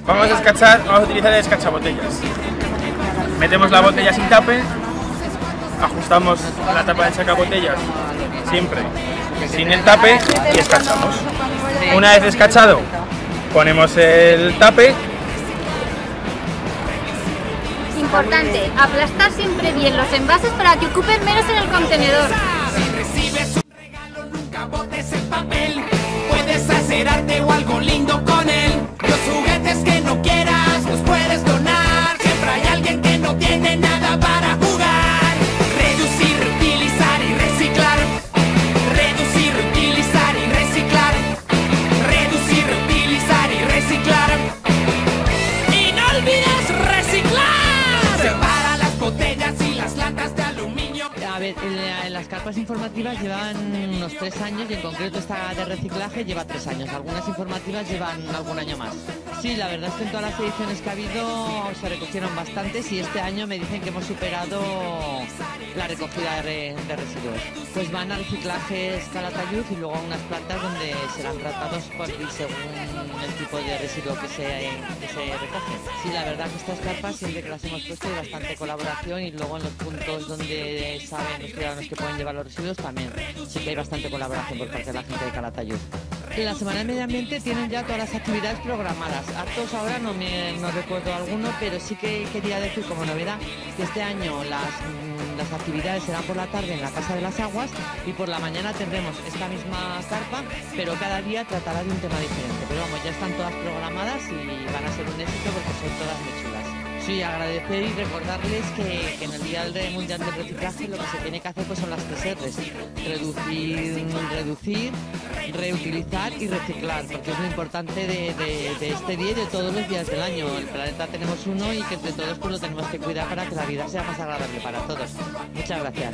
Vamos a utilizar el escachabotellas. Metemos la botella sin tape, ajustamos la tapa del sacabotellas siempre sin el tape y escachamos. Una vez escachado, ponemos el tape. Importante, aplastar siempre bien los envases para que ocupen menos en el contenedor. Si recibes un regalo, nunca botes el papel. Puedes hacer arte o algo lindo con él. Los juguetes que no quieras los puedes donar. Siempre hay alguien que no tiene nada para jugar. Reducir, reutilizar y reciclar. Reducir, reutilizar y reciclar. Reducir, reutilizar y reciclar. Y no olvides reciclar. Separa las botellas y las latas de aluminio. A ver, las carpas informativas llevan unos 3 años y en concreto esta de reciclaje lleva 3 años. Algunas informativas llevan algún año más. Sí, la verdad es que en todas las ediciones que ha habido se recogieron bastantes y este año me dicen que hemos superado la recogida de residuos. Pues van a reciclajes Calatayud y luego a unas plantas donde serán tratados según el tipo de residuo que se recoge. Sí, la verdad que estas carpas siempre que las hemos puesto hay bastante colaboración y luego en los puntos donde saben los ciudadanos que pueden llevar los residuos también sí que hay bastante colaboración por parte de la gente de Calatayud. En la Semana del Medio Ambiente tienen ya todas las actividades programadas. Actos ahora no recuerdo alguno, pero sí que quería decir como novedad que este año las actividades serán por la tarde en la Casa de las Aguas y por la mañana tendremos esta misma carpa, pero cada día tratará de un tema diferente. Pero vamos, ya están todas programadas y van a ser un éxito porque son todas muy chulas. Sí, agradecer y recordarles que en el Día Mundial del Reciclaje lo que se tiene que hacer pues son las 3 R's. Reducir, reutilizar y reciclar, porque es lo importante de este día y de todos los días del año. El planeta tenemos uno y que entre todos pues lo tenemos que cuidar para que la vida sea más agradable para todos. Muchas gracias.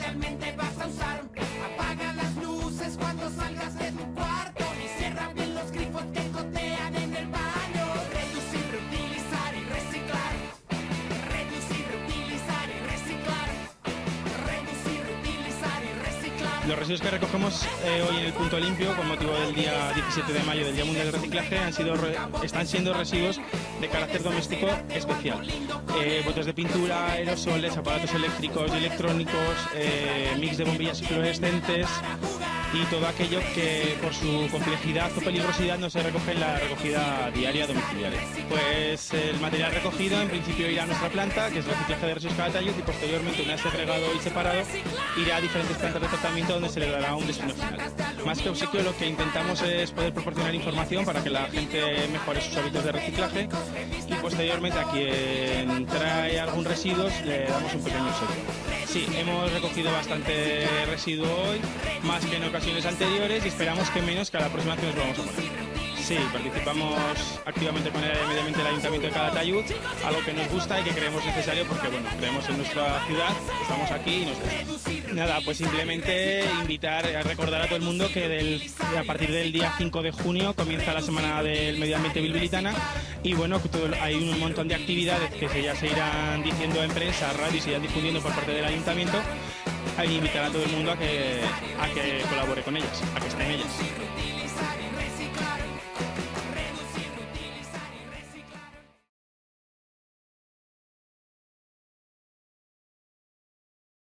Apaga las luces cuando salgas de tu cuarto y cierra bien los grifos que gotean en el baño. Reducir, reutilizar y reciclar. Reducir, reutilizar y reciclar. Reducir, reutilizar y reciclar. Los residuos que recogemos hoy en el punto limpio con motivo del día 17 de mayo del Día Mundial del Reciclaje están siendo residuos de carácter doméstico especial. Botes de pintura, aerosoles, aparatos eléctricos y electrónicos, mix de bombillas y fluorescentes y todo aquello que por su complejidad o peligrosidad no se recoge en la recogida diaria domiciliaria. Pues el material recogido en principio irá a nuestra planta, que es reciclaje de residuos Calatayud, y posteriormente, una vez segregado y separado, irá a diferentes plantas de tratamiento donde se le dará un destino final. Más que obsequio, lo que intentamos es poder proporcionar información para que la gente mejore sus hábitos de reciclaje y posteriormente a quien trae algún residuo le damos un pequeño obsequio. Sí, hemos recogido bastante residuo hoy, más que en ocasiones anteriores, y esperamos que menos, que a la próxima vez nos lo vamos a poner. Sí, participamos activamente con el medio ambiente del Ayuntamiento de Calatayud, algo que nos gusta y que creemos necesario porque, bueno, creemos en nuestra ciudad, estamos aquí y nos gusta. Nada, pues simplemente invitar a recordar a todo el mundo que a partir del día 5 de junio comienza la Semana del Medio Ambiente bilbilitana y, bueno, hay un montón de actividades que ya se irán diciendo en prensa, radio y se irán difundiendo por parte del Ayuntamiento, a invitar a todo el mundo a que colabore con ellas, a que esté en ellas.